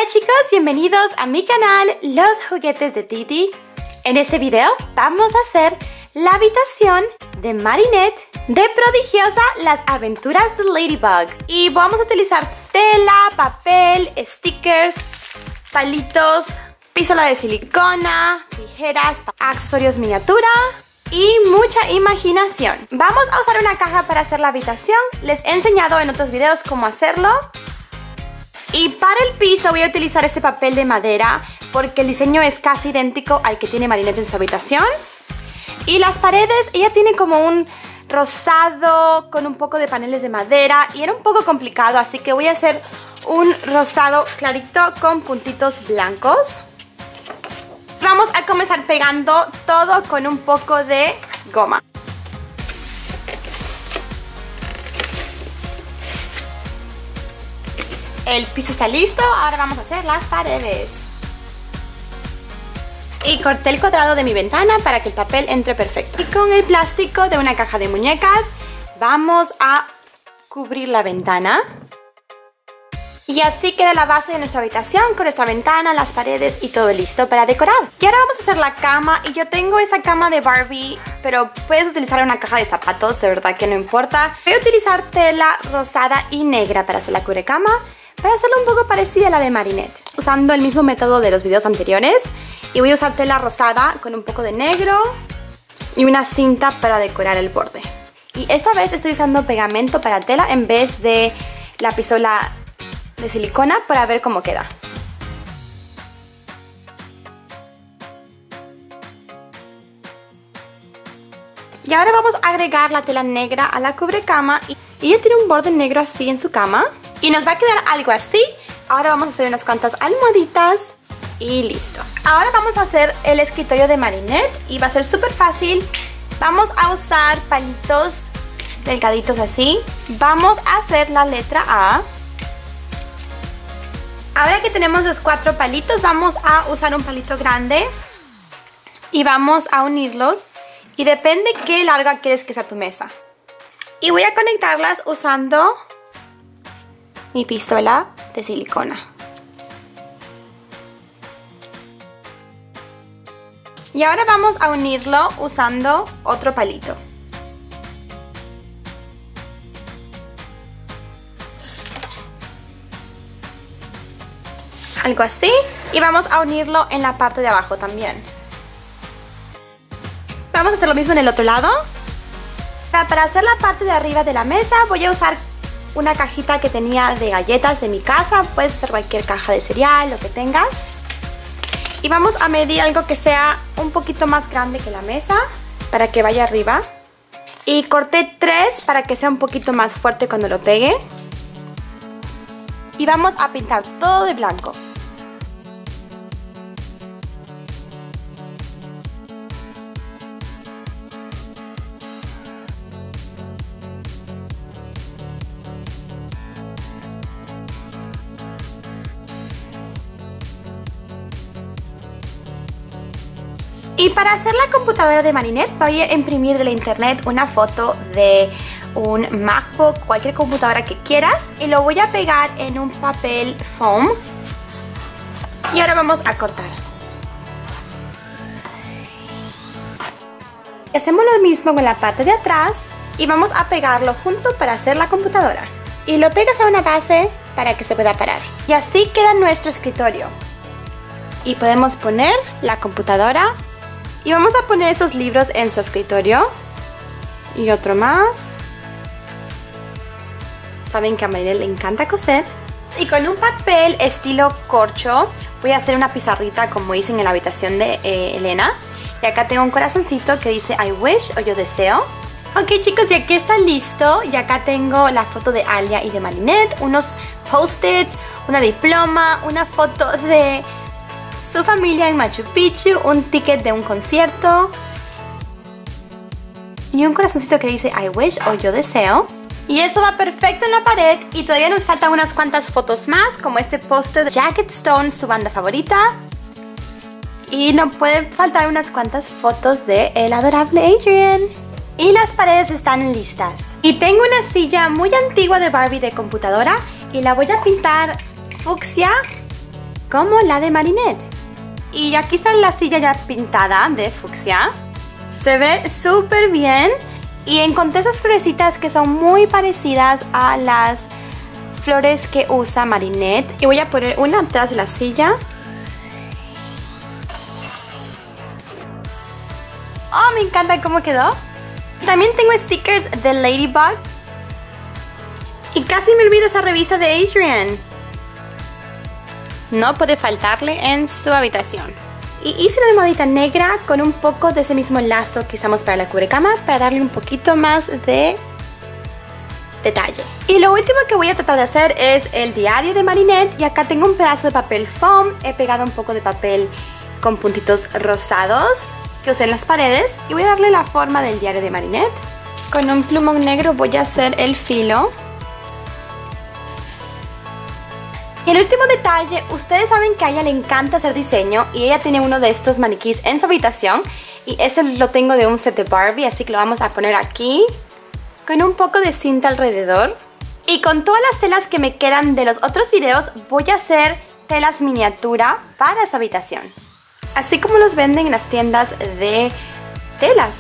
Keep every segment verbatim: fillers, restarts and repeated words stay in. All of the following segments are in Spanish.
Hola chicos, bienvenidos a mi canal Los Juguetes de Titi. En este video vamos a hacer la habitación de Marinette de Prodigiosa Las Aventuras de Ladybug. Y vamos a utilizar tela, papel, stickers, palitos, pistola de silicona, tijeras, accesorios miniatura y mucha imaginación. Vamos a usar una caja para hacer la habitación. Les he enseñado en otros videos cómo hacerlo. Y para el piso voy a utilizar este papel de madera porque el diseño es casi idéntico al que tiene Marinette en su habitación. Y las paredes, ella tiene como un rosado con un poco de paneles de madera y era un poco complicado, así que voy a hacer un rosado clarito con puntitos blancos. Vamos a comenzar pegando todo con un poco de goma. El piso está listo, ahora vamos a hacer las paredes. Y corté el cuadrado de mi ventana para que el papel entre perfecto. Y con el plástico de una caja de muñecas vamos a cubrir la ventana. Y así queda la base de nuestra habitación con nuestra ventana, las paredes y todo listo para decorar. Y ahora vamos a hacer la cama y yo tengo esta cama de Barbie, pero puedes utilizar una caja de zapatos, de verdad que no importa. Voy a utilizar tela rosada y negra para hacer la cubrecama, para hacerla un poco parecida a la de Marinette, usando el mismo método de los videos anteriores. Y voy a usar tela rosada con un poco de negro y una cinta para decorar el borde. Y esta vez estoy usando pegamento para tela en vez de la pistola de silicona para ver cómo queda. Y ahora vamos a agregar la tela negra a la cubrecama. Y ella tiene un borde negro así en su cama. Y nos va a quedar algo así. Ahora vamos a hacer unas cuantas almohaditas. Y listo. Ahora vamos a hacer el escritorio de Marinette. Y va a ser súper fácil. Vamos a usar palitos delgaditos así. Vamos a hacer la letra A. Ahora que tenemos los cuatro palitos, vamos a usar un palito grande. Y vamos a unirlos. Y depende qué larga quieres que sea tu mesa. Y voy a conectarlas usando mi pistola de silicona. Y ahora vamos a unirlo usando otro palito. Algo así. Y vamos a unirlo en la parte de abajo también. Vamos a hacer lo mismo en el otro lado. Para hacer la parte de arriba de la mesa voy a usar una cajita que tenía de galletas de mi casa. Puedes usar cualquier caja de cereal, lo que tengas. Y vamos a medir algo que sea un poquito más grande que la mesa para que vaya arriba. Y corté tres para que sea un poquito más fuerte cuando lo pegue. Y vamos a pintar todo de blanco. Y para hacer la computadora de Marinette voy a imprimir de la internet una foto de un MacBook, cualquier computadora que quieras, y lo voy a pegar en un papel foam. Y ahora vamos a cortar. Hacemos lo mismo con la parte de atrás y vamos a pegarlo junto para hacer la computadora. Y lo pegas a una base para que se pueda parar. Y así queda nuestro escritorio. Y podemos poner la computadora. Y vamos a poner esos libros en su escritorio. Y otro más. Saben que a Marinette le encanta coser. Y con un papel estilo corcho voy a hacer una pizarrita como hice en la habitación de eh, Elena. Y acá tengo un corazoncito que dice I wish o yo deseo. Ok chicos, y aquí está listo. Y acá tengo la foto de Alia y de Marinette. Unos post-its, una diploma, una foto de su familia en Machu Picchu, un ticket de un concierto y un corazoncito que dice I wish o yo deseo. Y eso va perfecto en la pared. Y todavía nos faltan unas cuantas fotos más, como este póster de Jacket Stone, su banda favorita. Y no pueden faltar unas cuantas fotos de el adorable Adrian. Y las paredes están listas. Y tengo una silla muy antigua de Barbie de computadora y la voy a pintar fucsia como la de Marinette. Y aquí está la silla ya pintada de fucsia. Se ve súper bien. Y encontré esas florecitas que son muy parecidas a las flores que usa Marinette. Y voy a poner una atrás de la silla. Oh, me encanta cómo quedó. También tengo stickers de Ladybug. Y casi me olvido esa revista de Adrian. No puede faltarle en su habitación. Y hice una almohadita negra con un poco de ese mismo lazo que usamos para la cubrecama para darle un poquito más de detalle. Y lo último que voy a tratar de hacer es el diario de Marinette. Y acá tengo un pedazo de papel foam. He pegado un poco de papel con puntitos rosados que usé en las paredes. Y voy a darle la forma del diario de Marinette. Con un plumón negro voy a hacer el filo. Y el último detalle, ustedes saben que a ella le encanta hacer diseño y ella tiene uno de estos maniquís en su habitación y ese lo tengo de un set de Barbie, así que lo vamos a poner aquí con un poco de cinta alrededor. Y con todas las telas que me quedan de los otros videos voy a hacer telas miniatura para su habitación, así como los venden en las tiendas de telas.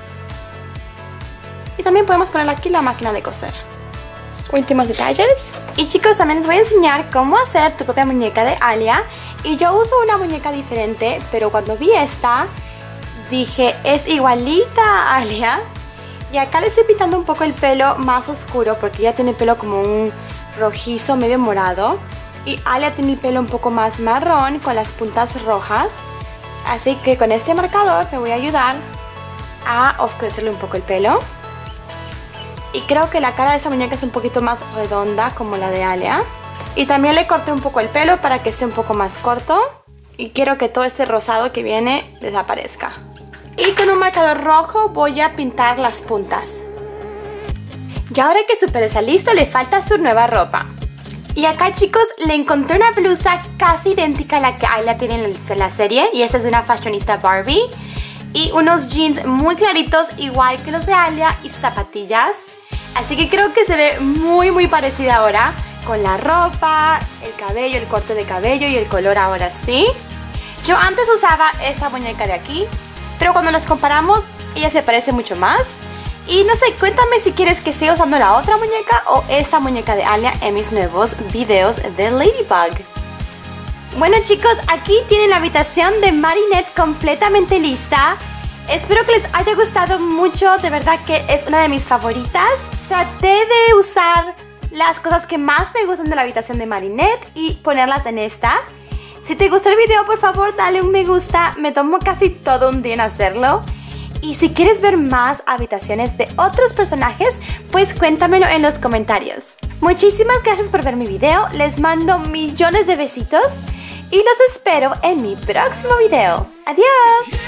Y también podemos poner aquí la máquina de coser. Últimos detalles. Y chicos, también les voy a enseñar cómo hacer tu propia muñeca de Alia. Y yo uso una muñeca diferente, pero cuando vi esta dije, es igualita a Alia. Y acá le estoy pintando un poco el pelo más oscuro porque ella tiene pelo como un rojizo medio morado. Y Alia tiene el pelo un poco más marrón con las puntas rojas. Así que con este marcador me voy a ayudar a oscurecerle un poco el pelo. Y creo que la cara de esa muñeca es un poquito más redonda como la de Alia. Y también le corté un poco el pelo para que esté un poco más corto. Y quiero que todo este rosado que viene desaparezca. Y con un marcador rojo voy a pintar las puntas. Y ahora que su pelo está listo, le falta su nueva ropa. Y acá, chicos, le encontré una blusa casi idéntica a la que Alia tiene en la serie. Y esta es de una fashionista Barbie. Y unos jeans muy claritos, igual que los de Alia, y sus zapatillas. Así que creo que se ve muy muy parecida ahora, con la ropa, el cabello, el corte de cabello y el color ahora sí. Yo antes usaba esta muñeca de aquí, pero cuando las comparamos, ella se parece mucho más. Y no sé, cuéntame si quieres que siga usando la otra muñeca o esta muñeca de Alia en mis nuevos videos de Ladybug. Bueno chicos, aquí tienen la habitación de Marinette completamente lista. Espero que les haya gustado mucho, de verdad que es una de mis favoritas. Traté de usar las cosas que más me gustan de la habitación de Marinette y ponerlas en esta. Si te gustó el video, por favor dale un me gusta, me tomó casi todo un día en hacerlo. Y si quieres ver más habitaciones de otros personajes, pues cuéntamelo en los comentarios. Muchísimas gracias por ver mi video, les mando millones de besitos y los espero en mi próximo video. ¡Adiós!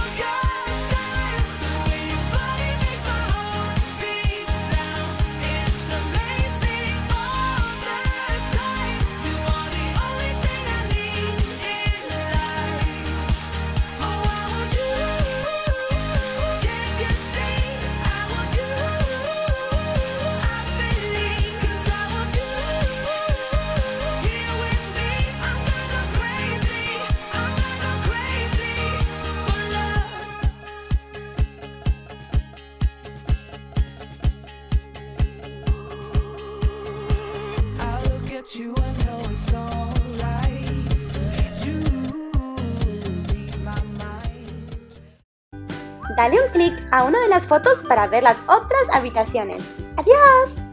You, I know it's alright. You read my mind. Dale un clic a una de las fotos para ver las otras habitaciones. ¡Adiós!